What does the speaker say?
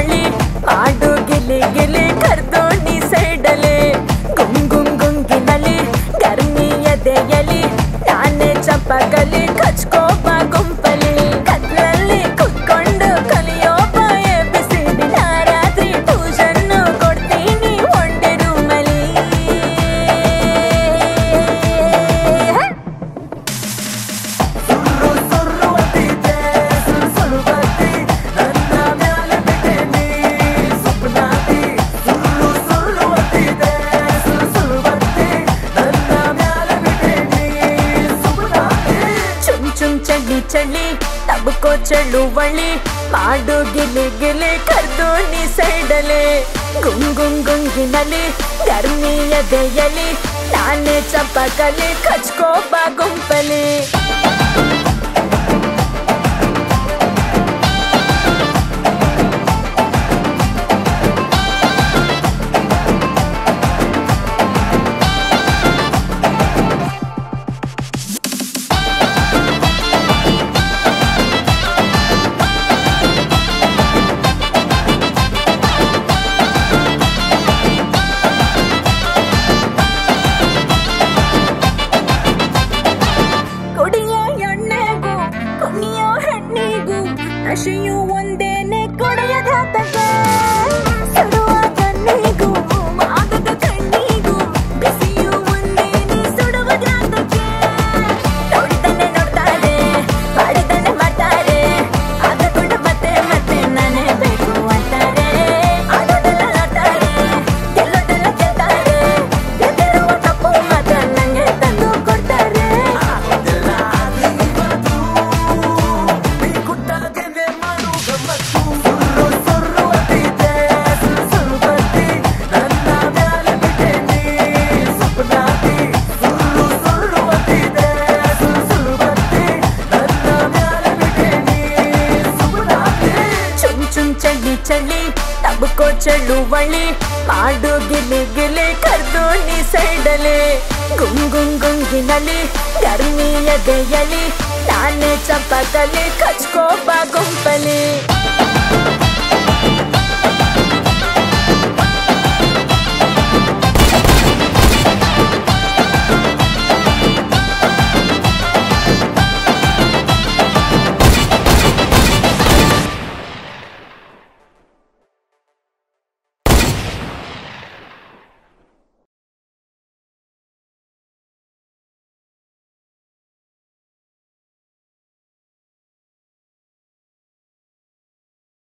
ಬಳ್ಳಿ ಮಾಡು ಗಿಲಿ ಗಿಲಿ ಕರ್ದೋಣಿ ಸೈಡಲೆ ಗುಂಗುಂಗಿನಲ್ಲಿ ಗರ್ಮಿ ಎದೆಯಲಿ ನಾನೇ ಚಂಪಕಲಿ ಕಚ್ಕೋಪ ಗುಂಪಲಿ ಕತ್ಲಲ್ಲಿ ಕುತ್ಕೊಂಡು ಕಲಿಯೋ ಬಾಯ ಬಿಸಿಡಿ ರಾತ್ರಿ ಟ್ಯೂಷನ್ ಕೊಡ್ತೀನಿ ಒಂಡೆ ರೂಮಲಿ ಚಳಿ ತಬಕೋ ಚಳುವಳಿ ಮಾಡು ಗಿಲಿ ಗಿಲಿ ಕರ್ದೋಣಿ ಸೈಡಲೆ ಗುಂಗುಂಗಿನಲ್ಲಿ ಗರ್ಮಿ ಎದೆಯಲಿ ನಾನೇ ಚಂಪಕಲಿ ಕಚ್ಕೋಪ ಗುಂಪಲಿ ನಶೆಯು ಒಂದೇನೆ ಕೊಡೆಯದ ಸುಡುವ ಕಣ್ಣಿಗೂ ಮಾದದ ಕಣ್ಣಿಗೂ ಬಿಸಿಯು ಒಂದೇನೆ ಸುಡುವ ಜಾತಕ್ಕೆ ನೋಡಿದನೆ ನೋಡ್ತಾರೆ ಮಾಡಿದನೆ ಮಾಡ್ತಾರೆ ಆದ ಕೂಡ ಮತ್ತೆ ಮತ್ತೆ ನಾನೇ ಬೇಕು ಅಂತಾರೆ ಆಡೋದೆಲ್ಲ ಆಡ್ತಾರೆ ಗೆಲ್ಲೋದೆಲ್ಲ ಗೆಲ್ತಾರೆ ಗೆದ್ದಿರುವ ತಪ್ಪು ಮಾತ್ರ ನಂಗೆ ತಂದು ಕೊಡ್ತಾರೆ ಚಳಿ ತಬಕೋ ಚಳುವಳಿ ಮಾಡು ಗಿಲಿ ಗಿಲಿ ಕರ್ದೋಣಿ ಸೈಡಲೆ ಗುಂಗುಂಗಿನಲ್ಲಿ ಗರ್ಮಿ ಎದೆಯಲಿ ನಾನೇ ಚಂಪಕಲಿ ಕಚ್ಕೋಪ ಗುಂಪಲಿ